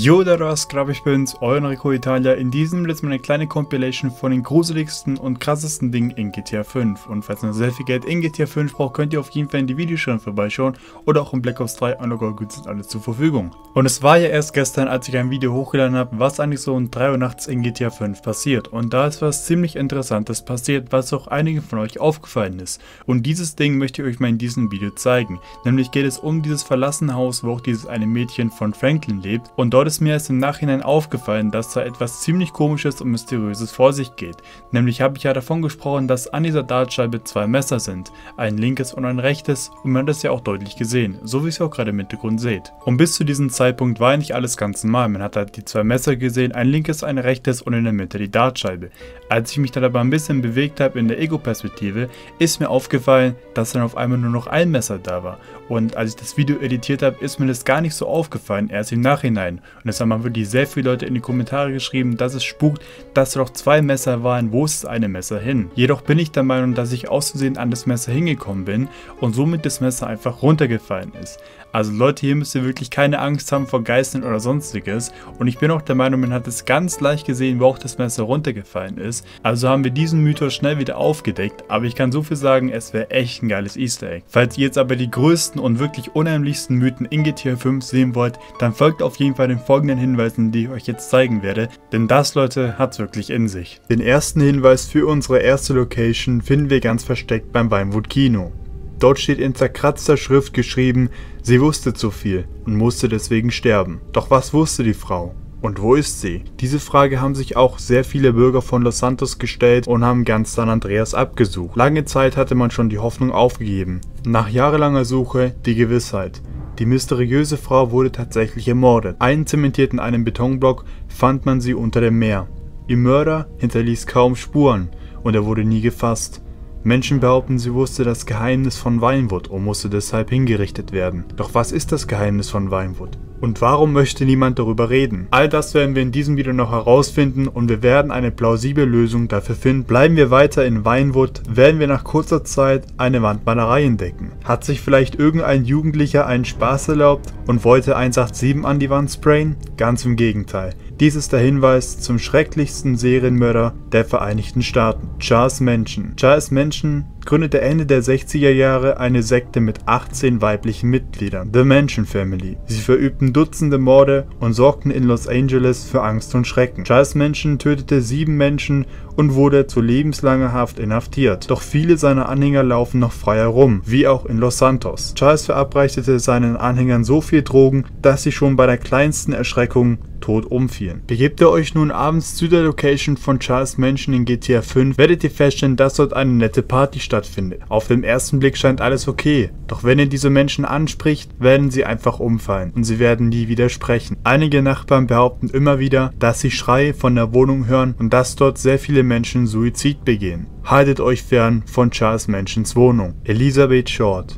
Yo, da was, ich bin's, euer Enrico Italia. In diesem jetzt mal eine kleine Compilation von den gruseligsten und krassesten Dingen in GTA 5. Und falls ihr sehr viel Geld in GTA 5 braucht, könnt ihr auf jeden Fall in die Videoschirm vorbeischauen oder auch in Black Ops 3 Underground Goods sind alles zur Verfügung. Und es war ja erst gestern, als ich ein Video hochgeladen habe, was eigentlich so um 3 Uhr nachts in GTA 5 passiert. Und da ist was ziemlich Interessantes passiert, was auch einigen von euch aufgefallen ist. Und dieses Ding möchte ich euch mal in diesem Video zeigen. Nämlich geht es um dieses verlassene Haus, wo auch dieses eine Mädchen von Franklin lebt. Und dort ist mir erst im Nachhinein aufgefallen, dass da etwas ziemlich Komisches und Mysteriöses vor sich geht. Nämlich habe ich ja davon gesprochen, dass an dieser Dartscheibe zwei Messer sind. Ein linkes und ein rechtes, und man hat das ja auch deutlich gesehen, so wie ihr es auch gerade im Hintergrund seht. Und bis zu diesem Zeitpunkt war eigentlich alles ganz normal. Man hat halt die zwei Messer gesehen, ein linkes, ein rechtes und in der Mitte die Dartscheibe. Als ich mich dann aber ein bisschen bewegt habe in der Ego-Perspektive, ist mir aufgefallen, dass dann auf einmal nur noch ein Messer da war. Und als ich das Video editiert habe, ist mir das gar nicht so aufgefallen, erst im Nachhinein. Und es haben wirklich sehr viele Leute in die Kommentare geschrieben, dass es spukt, dass da doch zwei Messer waren, wo ist das eine Messer hin? Jedoch bin ich der Meinung, dass ich aus Versehen an das Messer hingekommen bin und somit das Messer einfach runtergefallen ist. Also Leute, hier müsst ihr wirklich keine Angst haben vor Geistern oder sonstiges. Und ich bin auch der Meinung, man hat es ganz leicht gesehen, wo auch das Messer runtergefallen ist. Also haben wir diesen Mythos schnell wieder aufgedeckt. Aber ich kann so viel sagen, es wäre echt ein geiles Easter Egg. Falls ihr jetzt aber die größten und wirklich unheimlichsten Mythen in GTA 5 sehen wollt, dann folgt auf jeden Fall den folgenden Hinweisen, die ich euch jetzt zeigen werde. Denn das, Leute, hat's wirklich in sich. Den ersten Hinweis für unsere erste Location finden wir ganz versteckt beim Vinewood Kino. Dort steht in zerkratzter Schrift geschrieben, sie wusste zu viel und musste deswegen sterben. Doch was wusste die Frau? Und wo ist sie? Diese Frage haben sich auch sehr viele Bürger von Los Santos gestellt und haben ganz San Andreas abgesucht. Lange Zeit hatte man schon die Hoffnung aufgegeben. Nach jahrelanger Suche die Gewissheit. Die mysteriöse Frau wurde tatsächlich ermordet. Einzementiert in einem Betonblock fand man sie unter dem Meer. Ihr Mörder hinterließ kaum Spuren und er wurde nie gefasst. Menschen behaupten, sie wusste das Geheimnis von Vinewood und musste deshalb hingerichtet werden. Doch was ist das Geheimnis von Vinewood? Und warum möchte niemand darüber reden? All das werden wir in diesem Video noch herausfinden und wir werden eine plausible Lösung dafür finden. Bleiben wir weiter in Vinewood, werden wir nach kurzer Zeit eine Wandmalerei entdecken. Hat sich vielleicht irgendein Jugendlicher einen Spaß erlaubt und wollte 187 an die Wand sprayen? Ganz im Gegenteil. Dies ist der Hinweis zum schrecklichsten Serienmörder der Vereinigten Staaten, Charles Manson. Charles Manson gründete Ende der 60er Jahre eine Sekte mit 18 weiblichen Mitgliedern, The Manson Family. Sie verübten Dutzende Morde und sorgten in Los Angeles für Angst und Schrecken. Charles Manson tötete 7 Menschen und wurde zu lebenslanger Haft inhaftiert. Doch viele seiner Anhänger laufen noch frei herum, wie auch in Los Santos. Charles verabreichte seinen Anhängern so viel Drogen, dass sie schon bei der kleinsten Erschreckung tot umfielen. Begebt ihr euch nun abends zu der Location von Charles Manson in GTA 5, werdet ihr feststellen, dass dort eine nette Party stattfindet. Auf den ersten Blick scheint alles okay, doch wenn ihr diese Menschen anspricht, werden sie einfach umfallen und sie werden nie wieder sprechen. Einige Nachbarn behaupten immer wieder, dass sie Schreie von der Wohnung hören und dass dort sehr viele Menschen Suizid begehen. Haltet euch fern von Charles Mansons Wohnung. Elizabeth Short.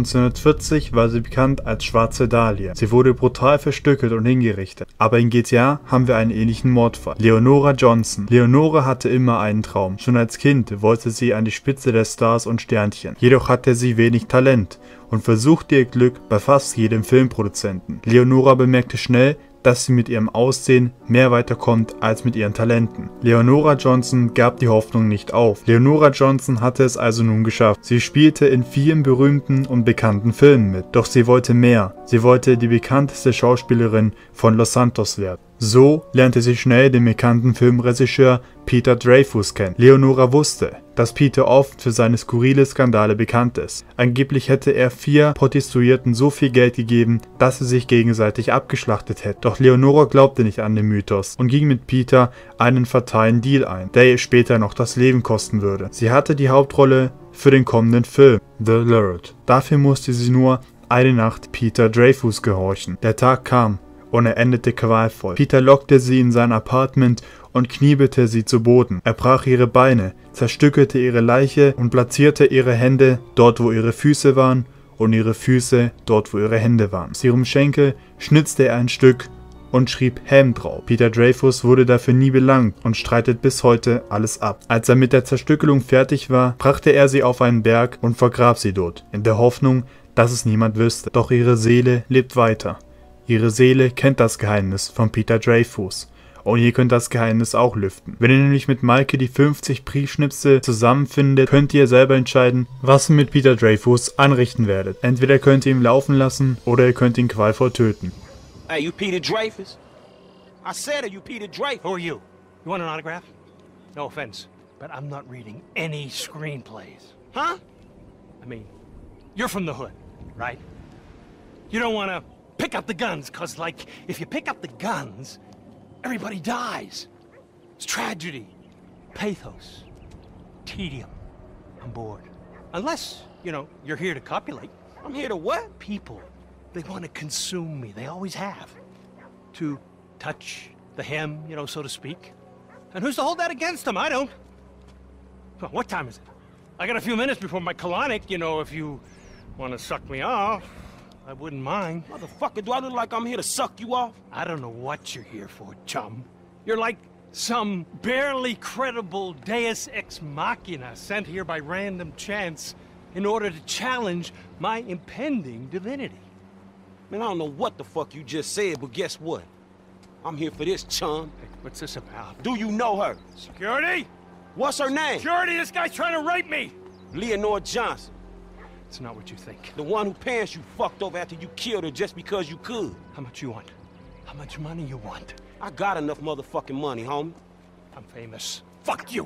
1940 war sie bekannt als Schwarze Dahlia. Sie wurde brutal verstückelt und hingerichtet. Aber in GTA haben wir einen ähnlichen Mordfall. Leonora Johnson. Leonora hatte immer einen Traum. Schon als Kind wollte sie an die Spitze der Stars und Sternchen. Jedoch hatte sie wenig Talent und versuchte ihr Glück bei fast jedem Filmproduzenten. Leonora bemerkte schnell, dass sie mit ihrem Aussehen mehr weiterkommt als mit ihren Talenten. Leonora Johnson gab die Hoffnung nicht auf. Leonora Johnson hatte es also nun geschafft. Sie spielte in vielen berühmten und bekannten Filmen mit. Doch sie wollte mehr. Sie wollte die bekannteste Schauspielerin von Los Santos werden. So lernte sie schnell den bekannten Filmregisseur Peter Dreyfuss kennen. Leonora wusste, dass Peter oft für seine skurrile Skandale bekannt ist. Angeblich hätte er 4 Prostituierten so viel Geld gegeben, dass sie sich gegenseitig abgeschlachtet hätten. Doch Leonora glaubte nicht an den Mythos und ging mit Peter einen fatalen Deal ein, der ihr später noch das Leben kosten würde. Sie hatte die Hauptrolle für den kommenden Film, The Lurd. Dafür musste sie nur eine Nacht Peter Dreyfuss gehorchen. Der Tag kam und er endete qualvoll. Peter lockte sie in sein Apartment und kniebelte sie zu Boden. Er brach ihre Beine, zerstückelte ihre Leiche und platzierte ihre Hände dort, wo ihre Füße waren und ihre Füße dort, wo ihre Hände waren. Aus ihrem Schenkel schnitzte er ein Stück und schrieb Ham drauf. Peter Dreyfuss wurde dafür nie belangt und streitet bis heute alles ab. Als er mit der Zerstückelung fertig war, brachte er sie auf einen Berg und vergrab sie dort, in der Hoffnung, dass es niemand wüsste. Doch ihre Seele lebt weiter. Ihre Seele kennt das Geheimnis von Peter Dreyfuss. Und ihr könnt das Geheimnis auch lüften. Wenn ihr nämlich mit Maike die 50 Briefschnipsel zusammenfindet, könnt ihr selber entscheiden, was ihr mit Peter Dreyfuss anrichten werdet. Entweder könnt ihr ihn laufen lassen, oder ihr könnt ihn qualvoll töten. Hey, you Peter Dreyfuss? I said it, you Peter Dreyfuss. Who are you? You want an autograph? No offense, but I'm not reading any screenplays. Huh? I mean, you're from the hood, right? You don't want to pick up the guns, cause like, if you pick up the guns, everybody dies. It's tragedy, pathos, tedium. I'm bored. Unless, you know, you're here to copulate. I'm here to what? People, they want to consume me. They always have. To touch the hem, you know, so to speak. And who's to hold that against them? I don't. Well, what time is it? I got a few minutes before my colonic, you know, if you want to suck me off. I wouldn't mind. Motherfucker, do I look like I'm here to suck you off? I don't know what you're here for, chum. You're like some barely credible deus ex machina sent here by random chance in order to challenge my impending divinity. Man, I don't know what the fuck you just said, but guess what? I'm here for this, chum. Hey, what's this about? Do you know her? Security? What's her name? Security, this guy's trying to rape me! Leonore Johnson. It's not what you think. The one who pants you fucked over after you killed her just because you could. How much you want? How much money you want? I got enough motherfucking money, homie. I'm famous. Fuck you!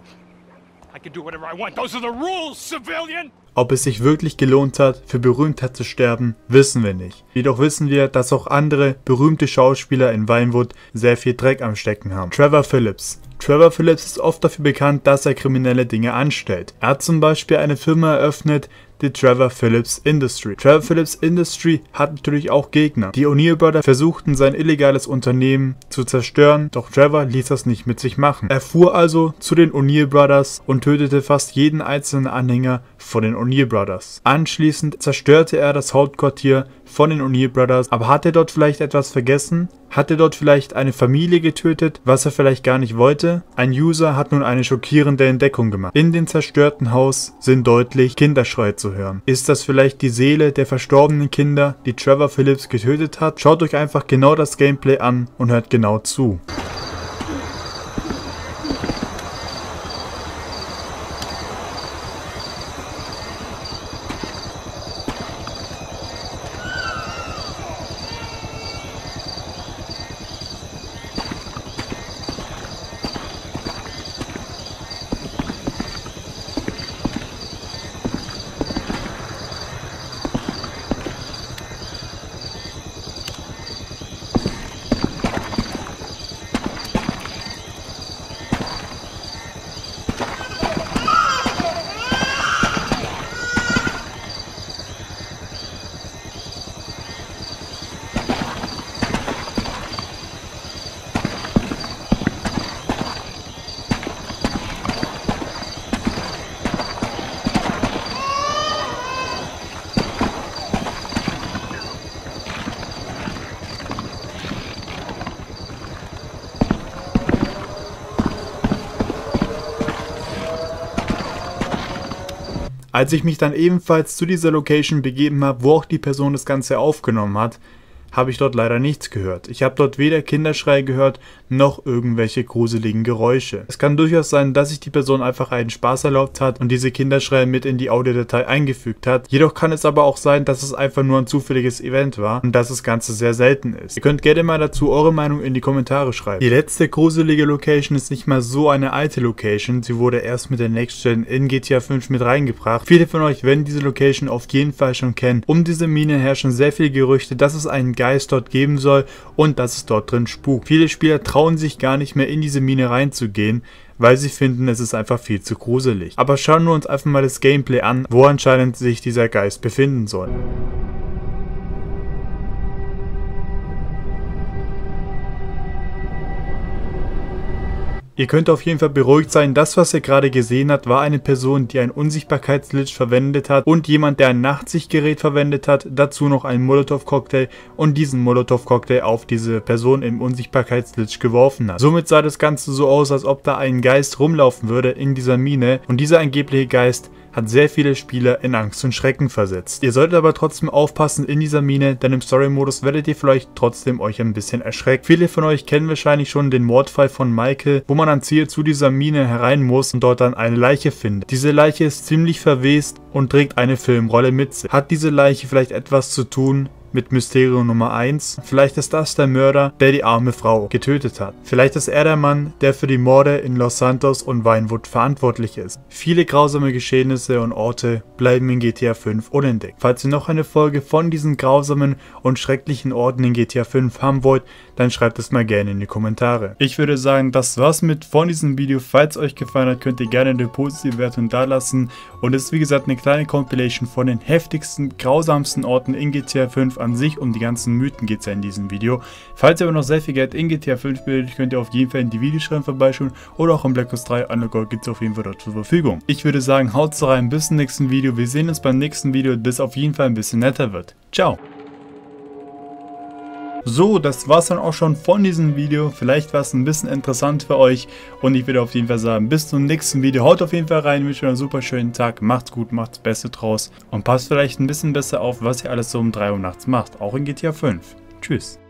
I can do whatever I want. Those are the rules, civilian! Ob es sich wirklich gelohnt hat, für Berühmtheit zu sterben, wissen wir nicht. Jedoch wissen wir, dass auch andere berühmte Schauspieler in Vinewood sehr viel Dreck am Stecken haben. Trevor Phillips. Trevor Phillips ist oft dafür bekannt, dass er kriminelle Dinge anstellt. Er hat zum Beispiel eine Firma eröffnet, die Trevor Phillips Industry. Trevor Phillips Industry hat natürlich auch Gegner. Die O'Neill Brothers versuchten sein illegales Unternehmen zu zerstören, doch Trevor ließ das nicht mit sich machen. Er fuhr also zu den O'Neill Brothers und tötete fast jeden einzelnen Anhänger von den O'Neill Brothers. Anschließend zerstörte er das Hauptquartier von den O'Neill Brothers, aber hat er dort vielleicht etwas vergessen? Hat er dort vielleicht eine Familie getötet, was er vielleicht gar nicht wollte? Ein User hat nun eine schockierende Entdeckung gemacht. In dem zerstörten Haus sind deutlich Kinderschreie zu hören. Ist das vielleicht die Seele der verstorbenen Kinder, die Trevor Phillips getötet hat? Schaut euch einfach genau das Gameplay an und hört genau zu. Als ich mich dann ebenfalls zu dieser Location begeben habe, wo auch die Person das Ganze aufgenommen hat, habe ich dort leider nichts gehört. Ich habe dort weder Kinderschrei gehört, noch irgendwelche gruseligen Geräusche. Es kann durchaus sein, dass sich die Person einfach einen Spaß erlaubt hat und diese Kinderschreie mit in die Audiodatei eingefügt hat. Jedoch kann es aber auch sein, dass es einfach nur ein zufälliges Event war und dass das Ganze sehr selten ist. Ihr könnt gerne mal dazu eure Meinung in die Kommentare schreiben. Die letzte gruselige Location ist nicht mal so eine alte Location. Sie wurde erst mit der Next Gen in GTA 5 mit reingebracht. Viele von euch werden diese Location auf jeden Fall schon kennen. Um diese Mine herrschen sehr viele Gerüchte, dass es einen Geist dort geben soll und dass es dort drin spukt. Viele Spieler trauen sich gar nicht mehr in diese Mine reinzugehen, weil sie finden, es ist einfach viel zu gruselig. Aber schauen wir uns einfach mal das Gameplay an, wo anscheinend sich dieser Geist befinden soll. Ihr könnt auf jeden Fall beruhigt sein, das was ihr gerade gesehen habt, war eine Person, die ein Unsichtbarkeitsglitch verwendet hat und jemand, der ein Nachtsichtgerät verwendet hat, dazu noch einen Molotov-Cocktail und diesen Molotov-Cocktail auf diese Person im Unsichtbarkeitsglitch geworfen hat. Somit sah das Ganze so aus, als ob da ein Geist rumlaufen würde in dieser Mine und dieser angebliche Geist hat sehr viele Spieler in Angst und Schrecken versetzt. Ihr solltet aber trotzdem aufpassen in dieser Mine, denn im Story-Modus werdet ihr vielleicht trotzdem euch ein bisschen erschreckt. Viele von euch kennen wahrscheinlich schon den Mordfall von Michael, wo man ans Ziel zu dieser Mine herein muss und dort dann eine Leiche findet. Diese Leiche ist ziemlich verwest und trägt eine Filmrolle mit sich. Hat diese Leiche vielleicht etwas zu tun mit Mysterium Nummer 1. Vielleicht ist das der Mörder, der die arme Frau getötet hat. Vielleicht ist er der Mann, der für die Morde in Los Santos und Vinewood verantwortlich ist. Viele grausame Geschehnisse und Orte bleiben in GTA 5 unentdeckt. Falls ihr noch eine Folge von diesen grausamen und schrecklichen Orten in GTA 5 haben wollt, dann schreibt es mal gerne in die Kommentare. Ich würde sagen, das war's von diesem Video. Falls es euch gefallen hat, könnt ihr gerne eine positive Wertung dalassen. Und es ist wie gesagt eine kleine Compilation von den heftigsten, grausamsten Orten in GTA 5 an sich. Um die ganzen Mythen geht es ja in diesem Video. Falls ihr aber noch sehr viel Geld in GTA 5 bildet, könnt ihr auf jeden Fall in die Videoschreiben vorbeischauen. Oder auch im Black Ops 3 Underground gibt es auf jeden Fall dort zur Verfügung. Ich würde sagen, haut rein, bis zum nächsten Video. Wir sehen uns beim nächsten Video, bis es auf jeden Fall ein bisschen netter wird. Ciao! So, das war's dann auch schon von diesem Video. Vielleicht war es ein bisschen interessant für euch und ich würde auf jeden Fall sagen, bis zum nächsten Video. Haut auf jeden Fall rein, wünsche euch einen super schönen Tag, macht's gut, macht's Beste draus und passt vielleicht ein bisschen besser auf, was ihr alles so um 3 Uhr nachts macht, auch in GTA 5. Tschüss.